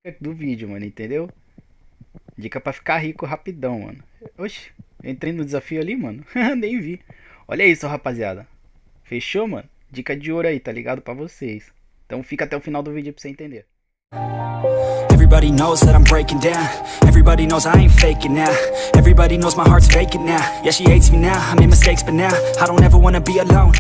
do vídeo, mano, entendeu? Dica pra ficar rico rapidão, mano. Oxi, eu entrei no desafio ali, mano. Nem vi. Olha isso, rapaziada. Fechou, mano? Dica de ouro aí, tá ligado? Pra vocês. Então fica até o final do vídeo pra você entender. Everybody knows that I'm breaking down. Everybody knows I ain't faking now. Everybody knows my heart's vacant now. Yeah, she hates me now, I made mistakes but now I don't ever wanna be alone.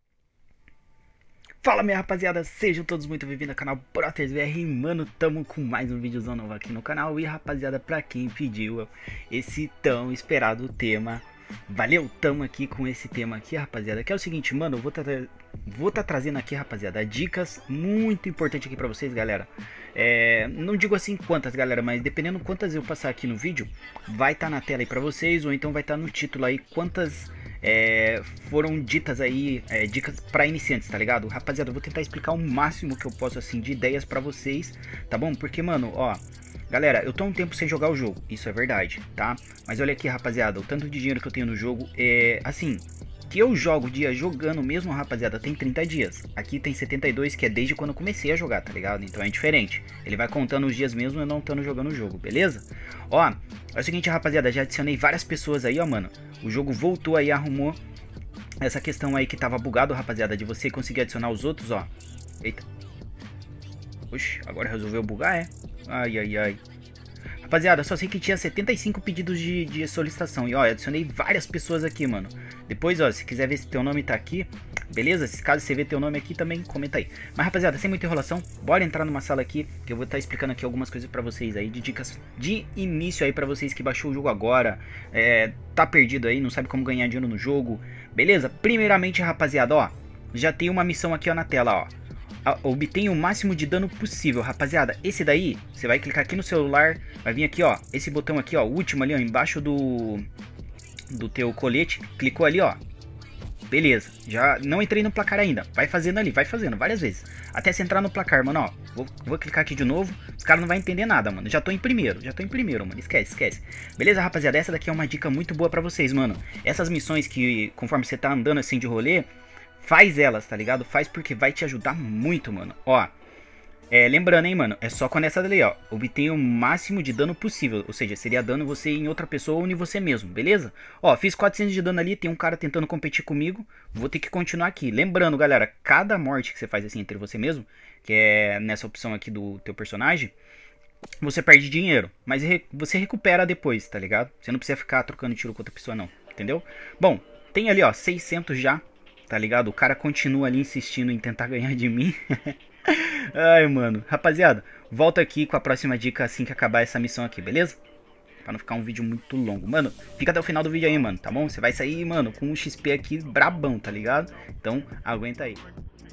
Fala, minha rapaziada, sejam todos muito bem-vindos ao canal Brothers VR. Mano, tamo com mais um vídeozão novo aqui no canal. E rapaziada, pra quem pediu esse tão esperado tema, valeu, tamo aqui com esse tema aqui, rapaziada. Que é o seguinte, mano, eu vou tá trazendo aqui, rapaziada, dicas muito importantes aqui pra vocês, galera. Não digo assim quantas, galera, mas dependendo quantas eu passar aqui no vídeo, vai estar na tela aí pra vocês, ou então vai estar no título aí quantas foram ditas aí, dicas para iniciantes, tá ligado? Rapaziada, eu vou tentar explicar o máximo que eu posso, assim, de ideias pra vocês, tá bom? Porque, mano, ó, galera, eu tô um tempo sem jogar o jogo, isso é verdade, tá? Mas olha aqui, rapaziada, o tanto de dinheiro que eu tenho no jogo, assim, que eu jogo dia jogando mesmo, rapaziada, tem 30 dias. Aqui tem 72, que é desde quando eu comecei a jogar, tá ligado? Então é diferente. Ele vai contando os dias mesmo eu não estando jogando o jogo, beleza? Ó, é o seguinte, rapaziada, já adicionei várias pessoas aí, ó, mano. O jogo voltou aí, arrumou essa questão aí que tava bugado, rapaziada, de você conseguir adicionar os outros, ó. Eita. Oxi, agora resolveu bugar, é? Ai, ai, ai. Rapaziada, só sei que tinha 75 pedidos de solicitação. E ó, eu adicionei várias pessoas aqui, mano. Depois, ó, se quiser ver se teu nome tá aqui, beleza? Se caso você ver teu nome aqui também, comenta aí. Mas, rapaziada, sem muita enrolação, bora entrar numa sala aqui, que eu vou estar explicando aqui algumas coisas pra vocês aí, de dicas de início aí pra vocês que baixou o jogo agora, tá perdido aí, não sabe como ganhar dinheiro no jogo, beleza? Primeiramente, rapaziada, ó, já tem uma missão aqui, ó, na tela, ó. Obtenha o máximo de dano possível, rapaziada. Esse daí, você vai clicar aqui no celular, vai vir aqui, ó, esse botão aqui, ó, o último ali, ó, embaixo do teu colete, clicou ali, ó. Beleza, já não entrei no placar ainda. Vai fazendo ali, vai fazendo várias vezes até você entrar no placar, mano, ó. Vou clicar aqui de novo. Os caras não vão entender nada, mano. Já tô em primeiro, mano. Esquece. Beleza, rapaziada, essa daqui é uma dica muito boa pra vocês, mano. Essas missões que, conforme você tá andando assim de rolê, faz elas, tá ligado? Faz porque vai te ajudar muito, mano. Ó, lembrando, hein, mano, é só com essa dali, ó. Obtenha o máximo de dano possível. Ou seja, seria dano você em outra pessoa ou em você mesmo, beleza? Ó, fiz 400 de dano ali, tem um cara tentando competir comigo. Vou ter que continuar aqui. Lembrando, galera, cada morte que você faz assim entre você mesmo, que é nessa opção aqui do teu personagem, você perde dinheiro. Mas você recupera depois, tá ligado? Você não precisa ficar trocando tiro com outra pessoa, não. Entendeu? Bom, tem ali, ó, 600 já. Tá ligado? O cara continua ali insistindo em tentar ganhar de mim. Ai, mano. Rapaziada, volta aqui com a próxima dica assim que acabar essa missão aqui, beleza? Pra não ficar um vídeo muito longo. Mano, fica até o final do vídeo aí, mano, tá bom? Você vai sair, mano, com um XP aqui brabão, tá ligado? Então, aguenta aí.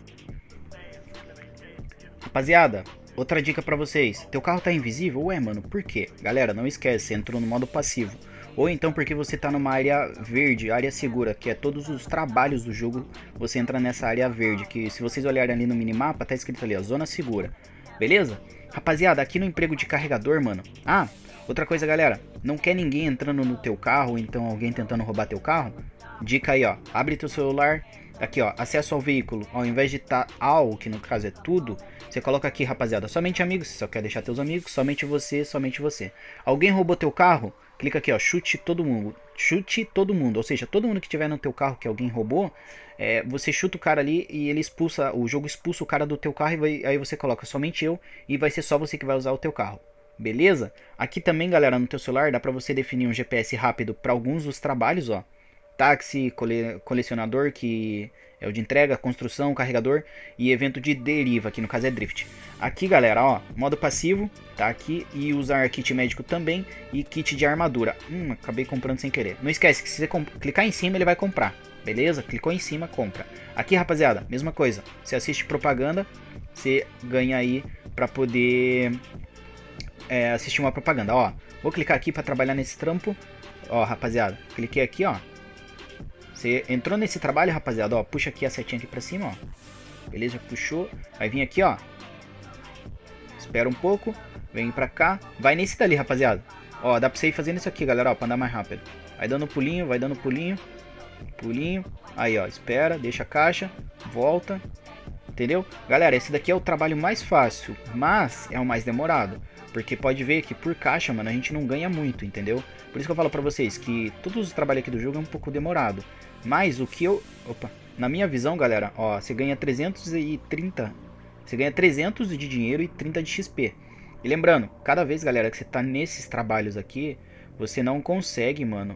Rapaziada, outra dica pra vocês. Teu carro tá invisível? Ué, mano, por quê? Galera, não esquece, você entrou no modo passivo. Ou então porque você tá numa área verde, área segura, que é todos os trabalhos do jogo, você entra nessa área verde, que se vocês olharem ali no minimapa, tá escrito ali, ó, zona segura. Beleza? Rapaziada, aqui no emprego de carregador, mano. Ah, outra coisa, galera, não quer ninguém entrando no teu carro, ou então alguém tentando roubar teu carro? Dica aí, ó, abre teu celular, aqui, ó, acesso ao veículo, ao invés de tá ao, que no caso é tudo, você coloca aqui, rapaziada, somente amigos, você só quer deixar teus amigos, somente você, somente você. Alguém roubou teu carro? Clica aqui, ó, chute todo mundo. Chute todo mundo, ou seja, todo mundo que tiver no teu carro que alguém roubou, você chuta o cara ali e ele expulsa, o jogo expulsa o cara do teu carro e aí você coloca somente eu e vai ser só você que vai usar o teu carro. Beleza? Aqui também, galera, no teu celular dá pra você definir um GPS rápido para alguns dos trabalhos, ó. Táxi, colecionador, que é o de entrega, construção, carregador e evento de deriva, que no caso é drift. Aqui, galera, ó, modo passivo, tá aqui, e usar kit médico também e kit de armadura. Acabei comprando sem querer. Não esquece que se você clicar em cima ele vai comprar, beleza? Clicou em cima, compra. Aqui, rapaziada, mesma coisa. Você assiste propaganda, você ganha aí pra poder assistir uma propaganda, ó. Vou clicar aqui pra trabalhar nesse trampo. Ó, rapaziada, cliquei aqui, ó. Você entrou nesse trabalho, rapaziada, ó, puxa aqui a setinha aqui pra cima, ó. Beleza, puxou. Vai vir aqui, ó. Espera um pouco. Vem pra cá. Vai nesse dali, rapaziada. Ó, dá pra você ir fazendo isso aqui, galera, ó, pra andar mais rápido. Vai dando pulinho, vai dando pulinho. Pulinho. Aí, ó, espera, deixa a caixa. Volta. Entendeu? Galera, esse daqui é o trabalho mais fácil, mas é o mais demorado. Porque pode ver que por caixa, mano, a gente não ganha muito, entendeu? Por isso que eu falo pra vocês que todos os trabalhos aqui do jogo é um pouco demorado. Mas o que eu... Opa! Na minha visão, galera, ó, você ganha 330... Você ganha 300 de dinheiro e 30 de XP. E lembrando, cada vez, galera, que você tá nesses trabalhos aqui, você não consegue, mano,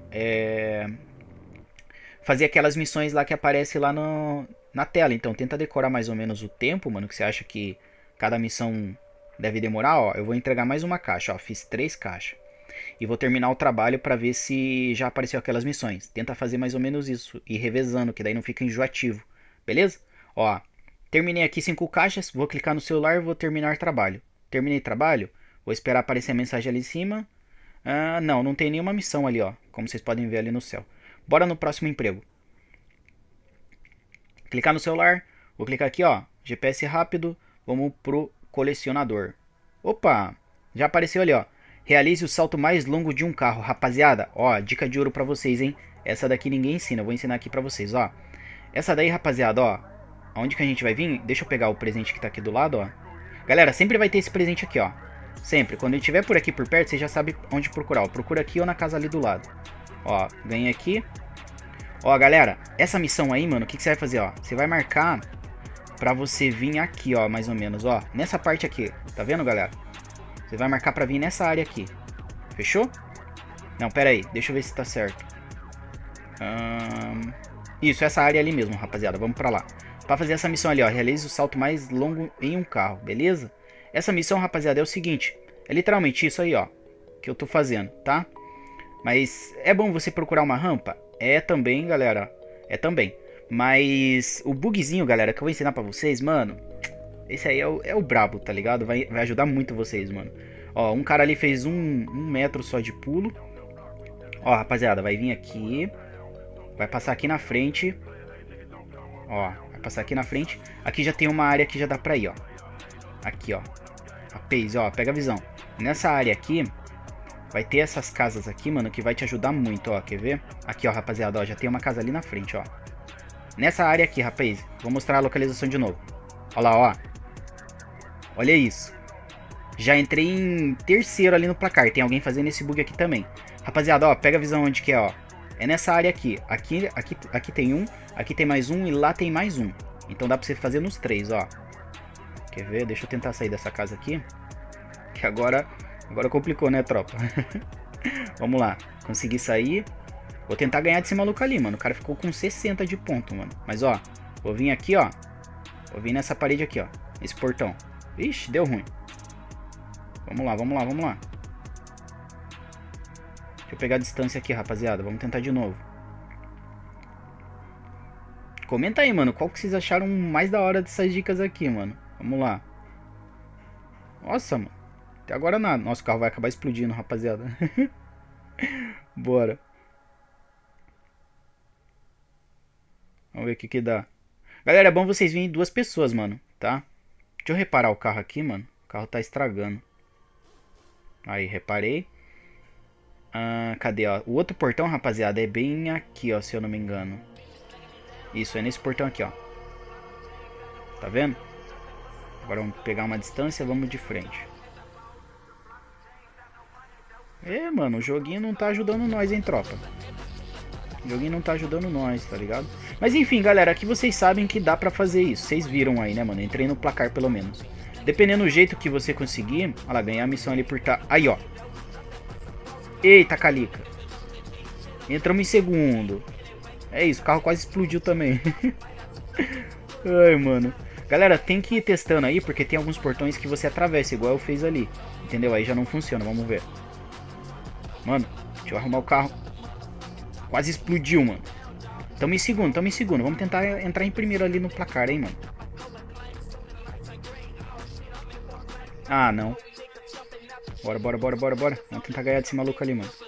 fazer aquelas missões lá que aparece lá na tela. Então tenta decorar mais ou menos o tempo, mano, que você acha que cada missão deve demorar. Ó, eu vou entregar mais uma caixa, ó, fiz 3 caixas. E vou terminar o trabalho pra ver se já apareceu aquelas missões. Tenta fazer mais ou menos isso, e revezando, que daí não fica enjoativo, beleza? Ó, terminei aqui 5 caixas, vou clicar no celular e vou terminar trabalho. Terminei trabalho, vou esperar aparecer a mensagem ali em cima. Ah, não tem nenhuma missão ali, ó, como vocês podem ver ali no céu. Bora no próximo emprego. Clicar no celular, vou clicar aqui, ó, GPS rápido, vamos pro colecionador. Opa, já apareceu ali, ó. Realize o salto mais longo de um carro, rapaziada. Ó, dica de ouro pra vocês, hein. Essa daqui ninguém ensina, eu vou ensinar aqui pra vocês, ó. Essa daí, rapaziada, ó, aonde que a gente vai vir? Deixa eu pegar o presente que tá aqui do lado, ó. Galera, sempre vai ter esse presente aqui, ó. Sempre, quando ele estiver por aqui por perto, você já sabe onde procurar, ó. Procura aqui ou na casa ali do lado. Ó, ganhei aqui. Ó, galera, essa missão aí, mano, o que você vai fazer, ó? Você vai marcar pra você vir aqui, ó, mais ou menos, ó. Nessa parte aqui, tá vendo, galera? Você vai marcar pra vir nessa área aqui. Fechou? Não, pera aí, deixa eu ver se tá certo. Isso, essa área ali mesmo, rapaziada, vamos pra lá. Pra fazer essa missão ali, ó, realize o salto mais longo em um carro, beleza? Essa missão, rapaziada, é o seguinte. É literalmente isso aí, ó, que eu tô fazendo, tá? Mas é bom você procurar uma rampa? É também, galera. É também. Mas o bugzinho, galera, que eu vou ensinar pra vocês, mano, esse aí é o brabo, tá ligado? Vai ajudar muito vocês, mano. Ó, um cara ali fez um metro só de pulo. Ó, rapaziada, vai vir aqui. Vai passar aqui na frente. Ó, vai passar aqui na frente. Aqui já tem uma área que já dá pra ir, ó. Aqui, ó. A Pace, ó, pega a visão. Nessa área aqui, vai ter essas casas aqui, mano, que vai te ajudar muito, ó. Quer ver? Aqui, ó, rapaziada, ó, já tem uma casa ali na frente, ó. Nessa área aqui, rapaz. Vou mostrar a localização de novo. Ó lá, ó. Olha isso. Já entrei em terceiro ali no placar. Tem alguém fazendo esse bug aqui também. Rapaziada, ó, pega a visão onde que é, ó. É nessa área aqui. Aqui tem um. Aqui tem mais um e lá tem mais um. Então dá pra você fazer nos 3, ó. Quer ver? Deixa eu tentar sair dessa casa aqui. Que agora complicou, né, tropa? Vamos lá. Consegui sair. Vou tentar ganhar desse maluco ali, mano. O cara ficou com 60 de ponto, mano. Mas, ó. Vou vir aqui, ó. Vou vir nessa parede aqui, ó. Esse portão. Ixi, deu ruim. Vamos lá, vamos lá, vamos lá. Deixa eu pegar a distância aqui, rapaziada. Vamos tentar de novo. Comenta aí, mano. Qual que vocês acharam mais da hora dessas dicas aqui, mano? Vamos lá. Nossa, mano. Até agora nada. Nossa, o carro vai acabar explodindo, rapaziada. Bora. Vamos ver o que que dá. Galera, é bom vocês virem 2 pessoas, mano. Tá? Deixa eu reparar o carro aqui, mano. O carro tá estragando. Aí, reparei. Cadê, ó? O outro portão, rapaziada, é bem aqui, ó, se eu não me engano. Isso, é nesse portão aqui, ó. Tá vendo? Agora vamos pegar uma distância, vamos de frente. Mano, o joguinho não tá ajudando nós, hein, tropa. O joguinho não tá ajudando nós, tá ligado? Mas enfim, galera, aqui vocês sabem que dá pra fazer isso. Vocês viram aí, né, mano? Entrei no placar, pelo menos. Dependendo do jeito que você conseguir... Olha lá, ganhar a missão ali por tá... Aí, ó. Eita, calica. Entramos em segundo. É isso, o carro quase explodiu também. Ai, mano. Galera, tem que ir testando aí, porque tem alguns portões que você atravessa, igual eu fiz ali. Entendeu? Aí já não funciona, vamos ver. Mano, deixa eu arrumar o carro. Quase explodiu, mano. Tamo em segundo, tamo em segundo. Vamos tentar entrar em primeiro ali no placar, hein, mano. Ah, não. Bora, bora, bora, bora, bora. Vamos tentar ganhar desse maluco ali, mano.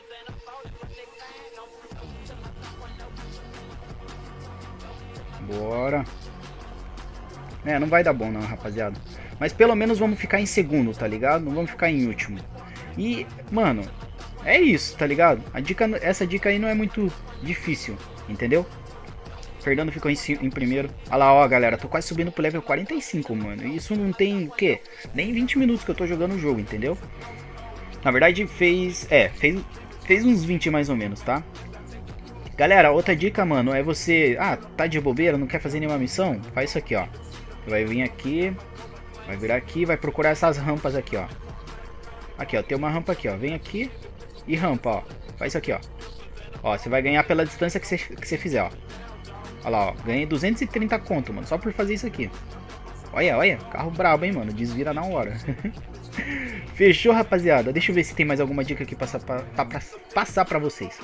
Bora. Não vai dar bom não, rapaziada. Mas pelo menos vamos ficar em segundo, tá ligado? Não vamos ficar em último. E, mano, é isso, tá ligado? Essa dica aí não é muito difícil, entendeu? Fernando ficou em primeiro. Olha lá, ó, galera, tô quase subindo pro level 45, mano. E isso não tem, o quê? Nem 20 minutos que eu tô jogando o jogo, entendeu? Na verdade, fez uns 20 mais ou menos, tá? Galera, outra dica, mano, é você... Ah, tá de bobeira, não quer fazer nenhuma missão? Faz isso aqui, ó. Você vai vir aqui, vai virar aqui, vai procurar essas rampas aqui, ó. Aqui, ó, tem uma rampa aqui, ó. Vem aqui e rampa, ó. Faz isso aqui, ó. Ó, você vai ganhar pela distância que você fizer, ó. Olha lá, ó. Ganhei 230 conto, mano, só por fazer isso aqui. Olha, olha, carro brabo, hein, mano. Desvira na hora. Fechou, rapaziada? Deixa eu ver se tem mais alguma dica aqui pra passar pra vocês.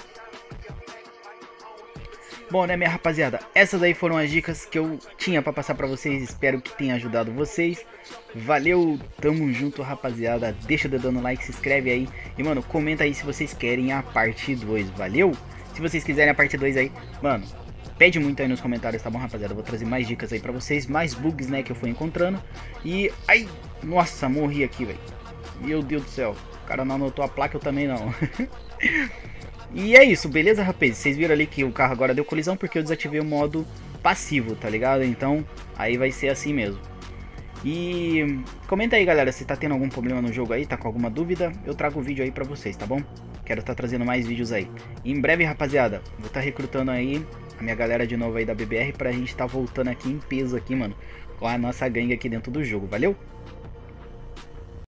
Bom, né, minha rapaziada, essas aí foram as dicas que eu tinha pra passar pra vocês. Espero que tenha ajudado vocês. Valeu, tamo junto, rapaziada. Deixa o dedo no like, se inscreve aí. E, mano, comenta aí se vocês querem a parte 2, valeu? Se vocês quiserem a parte 2 aí, mano, pede muito aí nos comentários, tá bom, rapaziada? Eu vou trazer mais dicas aí pra vocês, mais bugs, né, que eu fui encontrando. E, ai, nossa, morri aqui, velho. Meu Deus do céu, o cara não anotou a placa, eu também não. E é isso, beleza, rapaz? Vocês viram ali que o carro agora deu colisão porque eu desativei o modo passivo, tá ligado? Então, aí vai ser assim mesmo. E comenta aí, galera, se tá tendo algum problema no jogo aí, tá com alguma dúvida, eu trago o vídeo aí pra vocês, tá bom? Quero estar trazendo mais vídeos aí. E em breve, rapaziada, vou estar recrutando aí a minha galera de novo aí da BBR pra gente tá voltando aqui em peso aqui, mano, com a nossa gangue aqui dentro do jogo, valeu?